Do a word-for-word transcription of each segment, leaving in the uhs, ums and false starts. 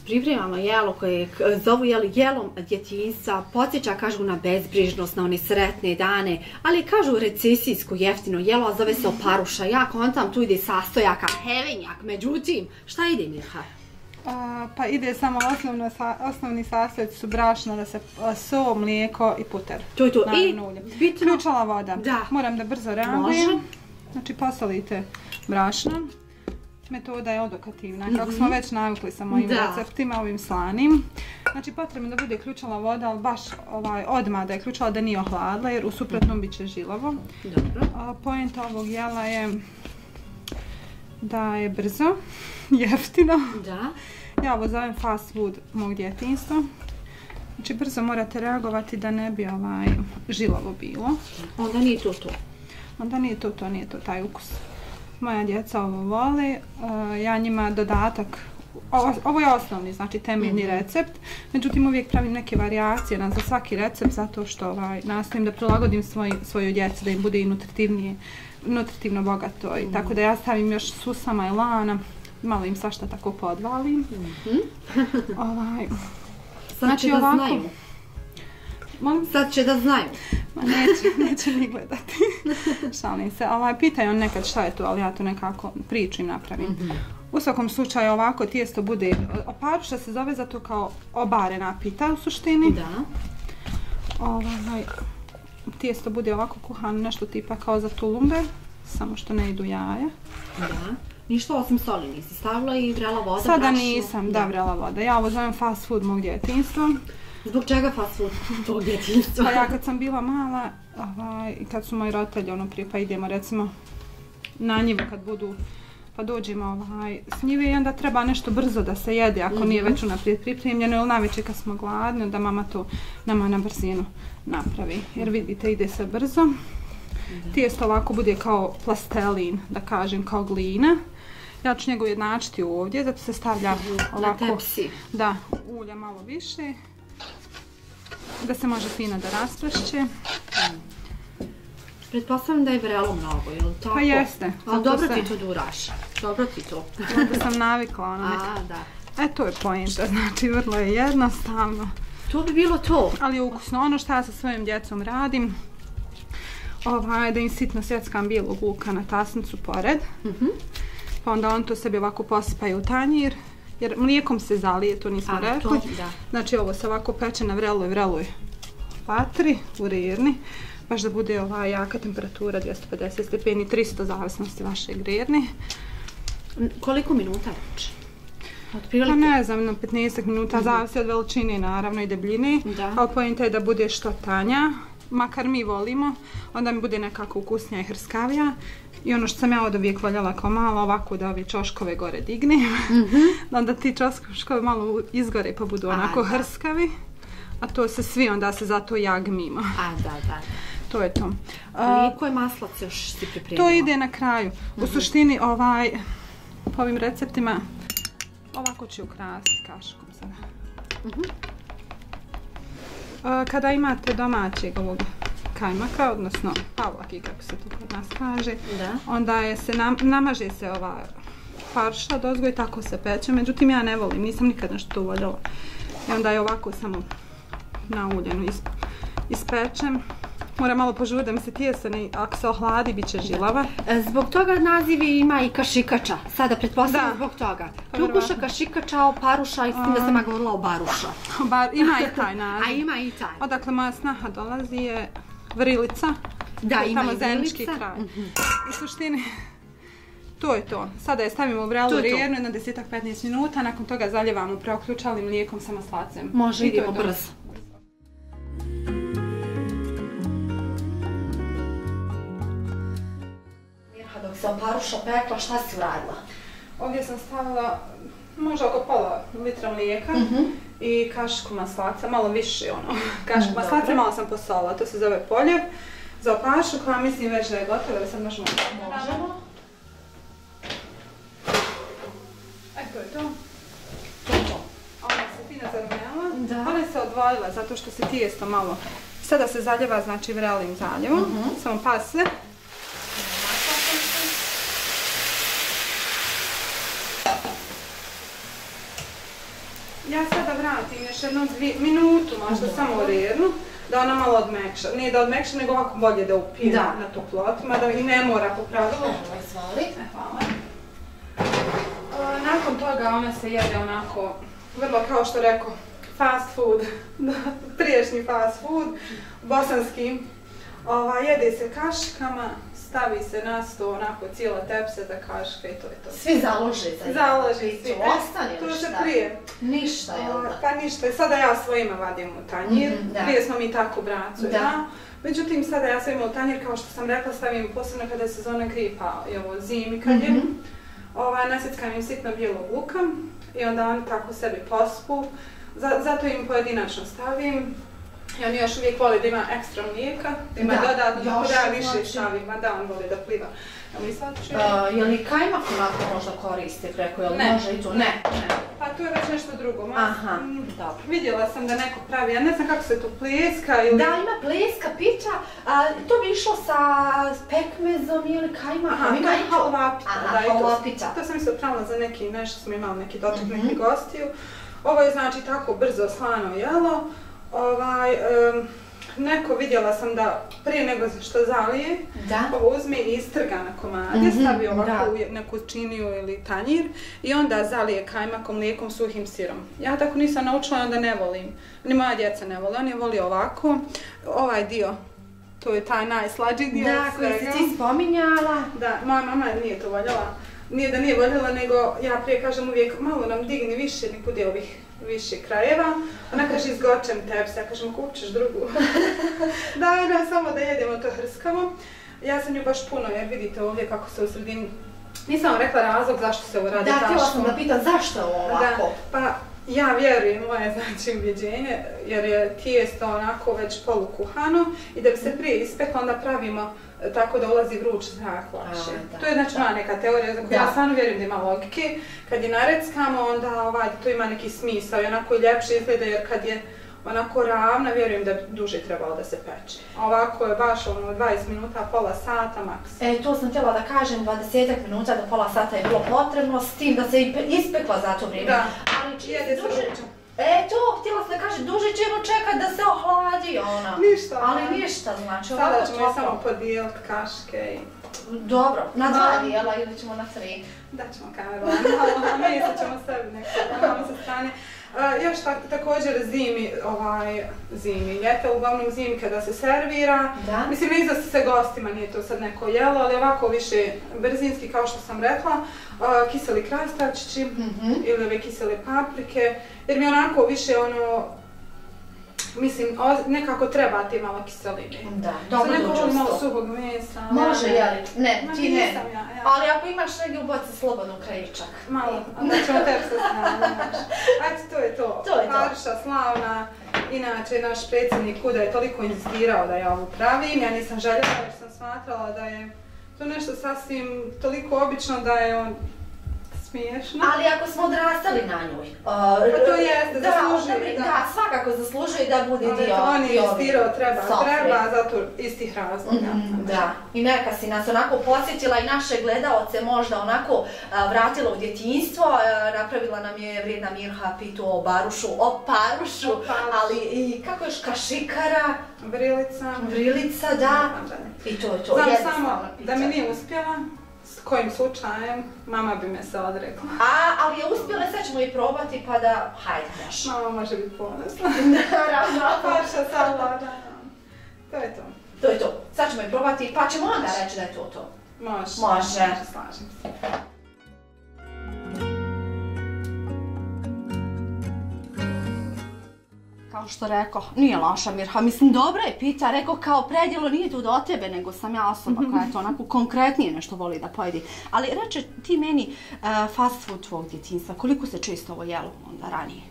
pripremamo jelo koje zovu jelom djetinjstva, podsjeća, kažu, na bezbrižnost, na one sretne dane, ali kažu recesijsko jeftino jelo, a zove se oparuša. Ja kontam, tu ide sastojaka, hevenjak, međutim, šta ide, Mirha? A, pa ide samo osnovno, osnovni sastojci su brašno, da se so, mlijeko i puter. To je to. I bitno... Ključala voda. Da. Moram da brzo reagujem. Znači posolite brašno. Metoda je odokativna, kako mm-hmm. smo već navikli sa mojim da. receptima, ovim slanim. Znači potrebno da bude ključala voda, ali baš ovaj, odmah da je ključala, da nije ohladila, jer u suprotnom bit će žilavo. Dobro. A, poenta ovog jela je da je brzo, jeftino. Da. Ja ovo zovem fast food mog djetinjstva. Znači brzo morate reagovati da ne bi ovaj, žilavo bilo. Onda nije to to. Onda nije to to, nije to taj ukus. Moja djeca ovo vole, uh, ja njima dodatak, ovo, ovo je osnovni, znači temeljni mm-hmm. recept, međutim uvijek pravim neke varijacije na, za svaki recept zato što ovaj, nastojim da prilagodim svoj, svoju djeci, da im bude i nutritivnije, nutritivno bogato, mm-hmm. i tako da ja stavim još susama i lana, malo im svašta tako podvalim. Mm-hmm. ovaj, Sad znači, će da ovako, znaju. Molim? Sad će da znaju. Ma neće, neće ni gledati. Šalim se. Ovaj, pitaju on nekad šta je to, ali ja to nekako priču im napravim. Mm-hmm. U svakom slučaju ovako tijesto bude, oparuša se zove zato kao obarena pita u suštini. Da. Ovaj, tijesto bude ovako kuhano, nešto tipa kao za tulumbe, samo što ne idu jaja. Da. Ništa osim soli nisi stavila i vrela voda? Sada brašno. Nisam, da, vrela voda. Ja ovo zovem fast food mog djetinjstva. Zbog čega fast food tog djetinjstva? Pa ja kad sam bila mala, ovaj, kad su moji roditelji ono prije, pa idemo recimo na njivu kad budu, pa dođemo ovaj, s njive i onda treba nešto brzo da se jede ako mm-hmm. nije već unaprijed pripremljeno, ili navečer kad smo gladni, da mama to nama na brzinu napravi. Jer vidite, ide se brzo. Mm-hmm. Tijesto ovako bude kao plastelin, da kažem, kao glina. Ja ću njega ujednačiti ovdje, zato se stavlja ovako, na tepsi. Da, ulja malo više, da se može fino da raspršće. Pretpostavljam da je vrelo mnogo, je li tako? Pa jeste. Ali dobro se... ti to duraš. Dobro ti to. Onda sam navikla ono A, neka. da. E, to je poenta, znači vrlo je jednostavno. To bi bilo to. Ali je ukusno. Ono što ja sa svojim djecom radim, ovaj, da im sitno sjeckam bijelog luka na tasnicu pored. Mm-hmm. Pa onda on to sebi ovako posipaju u tanjir. Jer mlijekom se zalije, to nismo A, rekli. To, da. Znači ovo se ovako peče na vreloj, vreloj vatri, u rirni. Baš da bude ova jaka temperatura, dvjesto pedeset stepeni, tristo zavisnosti vaše grirni. Koliko minuta reći? Pa ne znam, na petnaest minuta, mm-hmm. zavisi od veličine naravno i debljine. Da. Ali pojenta je da bude što tanja, makar mi volimo, onda mi bude nekako ukusnija i hrskavija. I ono što sam ja od uvijek voljela kao malo, ovako da ove čoškove gore dignem, mm-hmm. onda ti čoškove malo izgore pa budu onako A, hrskavi, a to se svi onda se zato jagmimo. A, da, da. To je to. Koliko je maslac još si pripremila? To ide na kraju. Mm-hmm. U suštini ovaj, po ovim receptima, ovako ću ukrasiti kaškom sada. Mm-hmm. Kada imate domaćeg ovog kajmaka, odnosno pavlaki kako se to kod nas kaže, da. Onda je se nam, namaže se ova farša dozgo i tako se peče, međutim ja ne volim, nisam nikad nešto to voljela. I onda je ovako samo na uljenu is, ispečem. Moram malo požuriti da mi se tijesto, ne, ako se ohladi, bit će žilava. Zbog toga nazivi ima i kašikača. Sada pretpostavljam zbog toga. Kljukuša, kašikača, oparuša i s tim da sam ja govorila o baruša. Bar, ima i taj naziv. A ima i taj. Odakle moja snaha dolazi je Vrilica. Da, ima i Vrilica. Kraj. Mm-hmm. U suštini, to je to. Sada je stavimo u vrelu rirnu, jedno deset do petnaest minuta, nakon toga zaljevamo preoključalim mlijekom sa maslacem. Može, idemo brzo. Dok sam oparuša pekla, šta si uradila? Ovdje sam stavila možda oko pola litra mlijeka mm-hmm. i kašku maslaca, malo više ono. Kašku mm, maslaca, dobro. Malo sam posolila, to se zove poljev. Za oparušu koja mislim već da je gotova, da sad možemo možemo. E, to je to. To je to. Ona se fina zarumela, ona se odvojila zato što se tijesto malo. Sada se zaljeva, znači vrelim zaljevom, mm-hmm. samo pase. vratim još jednu minutu, možda samo u rernu, da ona malo odmekša. Nije da odmekša, nego ovako bolje da upije na toplotima, da i ne mora po pravilu. Hvala. Nakon toga ona se jede onako, vrlo kao što rekao, fast food, priješnji fast food, bosanski. Jede se kaškama, stavi se na sto, onako cijela tepseta kaška i to je to. Svi založe za jednu Založe, priču, svi. ostane li To šta? se prije. Ništa, jel da? Pa ništa, sada ja svojima vadim u tanjir, prije smo mi tako bracu, da. Međutim, sada ja svojima u tanjir, kao što sam rekla, stavim posebno kada je sezona gripa i ovo zimi kad je. Nasjeckam im sitno bijelog luka i onda oni tako sebi pospu. Zato im pojedinačno stavim. I on još uvijek voli da ima ekstra mlijeka, da ima dodatno, tako da ja više stavim, da on voli da pliva. Je li kajmak onako možda koriste preko, je li može i to? Ne. Pa tu je već nešto drugo. Aha, dobro. Vidjela sam da neko pravi, ja ne znam kako se to pleska ili... Da, ima pleska, pića, to bi išlo sa pekmezom ili kajmakom. Aha, to je halapića. Aha, halapića. To sam isto pravila za neki, nešto smo imali neki doček, neki gostiju. Ovo je znači tako brzo slano jelo. Ovaj, um, neko vidjela sam da prije nego što zalije, ovo uzme i istrga na komade, mm-hmm, stavi ovako u neku činiju ili tanjir i onda zalije kajmakom, mlijekom, suhim sirom. Ja tako nisam naučila, onda ne volim. Ni moja djeca ne vole, oni voli ovako. Ovaj dio, to je taj najslađi dio. Da, koji si ti spominjala. Da, moja mama nije to voljela. Nije da nije voljela, nego ja prije kažem uvijek malo nam digni više, nikud je ovih više krajeva. Ona kaže izgočem tepse, ja kažem kupćeš drugu. Daj nam samo da jedemo to hrskavo. Ja sam nju baš puno, jer vidite ovdje kako se u sredini... Nisam vam rekla razlog zašto se ovo radi taškom. Da, htjela sam da pitam zašto je ovo ovako? Pa ja vjerujem, moje znači ubjeđenje, jer je tijesto onako već polukuhano i da bi se prije ispeklo, onda pravimo tako da ulazi vruć zrak lakše. To je znači moja neka teorija za koju ja stvarno vjerujem da ima logike. Kad je nareckamo, onda to ima neki smisao i onako i ljepše izgleda, jer kad je onako ravna, vjerujem da bi duže trebalo da se peče. Ovako je baš ono dvadeset minuta, pola sata maks. E, to sam htjela da kažem, dvadesetak minuta do pola sata je bilo potrebno, s tim da se ispekla za to vrijeme. Da, jede se vruće. E, to, htjela sam da kažem, duže ćemo čekat da se ohladi ona. Ništa. Ali ništa, znači. Sada ćemo je samo podijeliti kaške i... Dobro, na dva dijela ili ćemo na tri? Da ćemo kameru, a mi ćemo sebi nekako sa strane. Još također zimi, ovaj, zimi, ljete, uglavnom zimi kada se servira. Mislim, ne iznosi se gostima, nije to sad neko jelo, ali ovako više brzinski, kao što sam rekla. Kiseli krastavčići ili ove kisele paprike, jer mi onako više ono, mislim, nekako treba ti malo kiseline. Da, dobro dođe u sto. Za neko malo suhog mesa. Može, jeli? Ne, ti ne. Nisam ja, ja. Ali ako imaš negdje ubaci slobodno krajičak. Malo, onda ćemo tebi sa strane. Ajde, to je to. To je to. Paruša slavna. Inače, naš predsjednik Kuda je toliko insistirao da ja ovu pravim. Ja nisam željela jer sam smatrala da je to nešto sasvim toliko obično da je on smiješno. Ali ako smo odrastali na njoj. Pa to jeste, zaslužuje. Da, svakako zaslužuje da bude dio. On je insistirao, treba, treba, zato istih razloga. Da, i neka si nas onako podsjetila i naše gledaoce možda onako vratila u djetinjstvo. Napravila nam je vrijedna Mirha pitu o barušu, o parušu, ali i kako još kašikara. Vrilica. Vrilica, da. I to je to. Znam samo da mi nije uspjela. S kojim slučajem, mama bi me se odrekla. A, ali je uspjela, sad ćemo i probati pa da, hajde daš. Mama može biti ponosna. Naravno. Paša, salada. To je to. To je to. Sad ćemo i probati pa ćemo onda reći da je to to. Može. Može. Slažem se. Kao što rekao, nije loša Mirha, mislim dobra je pita, rekao kao predjelo nije tu do tebe, nego sam ja osoba koja je to onako konkretnije nešto voli da pojedi. Ali reče ti meni uh, fast food tvog djetinjstva, koliko se često ovo jelo onda ranije?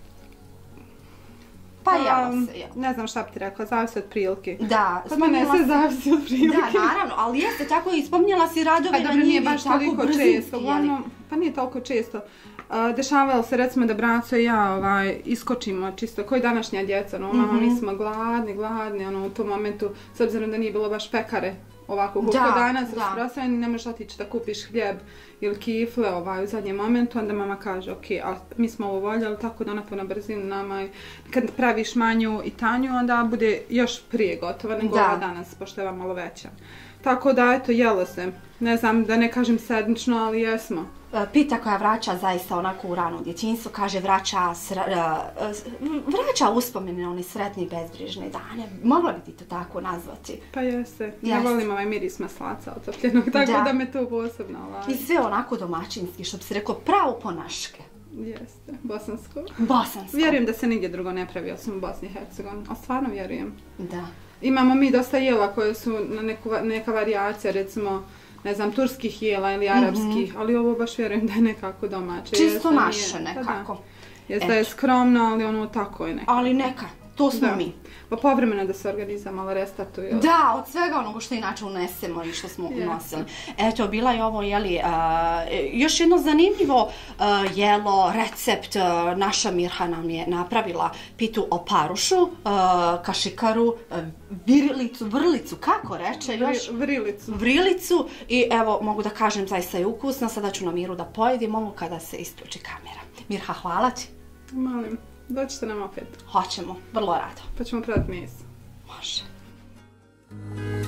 Pa jelo se, jelo. Ne znam šta bi ti rekla, zavisi od prilike. Da, kod mene sve zavisi od prilike. Da, naravno, ali jeste tako i spominjala si radove na njivi, tako brzinski jeli. Pa nije toliko često. Dešavalo se recimo da braco i ja ovaj, iskočimo čisto, koji današnja djeca, no, mm-hmm. mi smo gladni, gladni, ono, u tom momentu, s obzirom da nije bilo baš pekare ovako koliko Da, danas da. rasprostranjeni, ne možeš otići da kupiš hljeb ili kifle ovaj, u zadnjem momentu, onda mama kaže ok, a mi smo ovo voljeli, tako da onako na brzinu nama i kad praviš manju i tanju, onda bude još prije gotova nego Da. ova danas, pošto je ova malo veća. Tako da, eto, jelo se. Ne znam, da ne kažem sedmično, ali jesmo. Pita koja vraća zaista onako u rano djetinjstvo, kaže vraća, sra, vraća uspomene na one sretne i bezbrižne dane. Mogla bi ti to tako nazvati? Pa jeste. Ja Jeste. volim ovaj miris maslaca otopljenog, tako Da. da, me to posebno ovaj. I sve onako domaćinski, što bi se reklo, pravo po naške. Jeste, bosansko. Bosansko. Vjerujem da se nigdje drugo ne pravi osim u Bosni i Hercegovini, ali stvarno vjerujem. Da. Imamo mi dosta jela koje su na neku, neka varijacija, recimo, ne znam, turskih jela ili arapskih, mm-hmm. ali ovo baš vjerujem da je nekako domaće. Čisto Jest, naše nije, nekako. Da. Jest da je skromno, ali ono tako je nekako. Ali neka, to smo Da. mi. Pa povremeno da se organizam malo restartuje. Da, od svega onoga što inače unesemo i što smo Jeste. unosili. Eto, bila je ovo, jeli, uh, još jedno zanimljivo uh, jelo, recept. Uh, naša Mirha nam je napravila pitu o parušu, uh, kašikaru, uh, virilicu, vrlicu, kako reče još? Vrilicu. Vrilicu i evo, mogu da kažem, zaista je ukusna. Sada ću na Miru da pojedim ovo kada se isključi kamera. Mirha, hvala ti. Molim, doćete nam opet. Hoćemo, vrlo rado. Pa ćemo praviti meso. Može.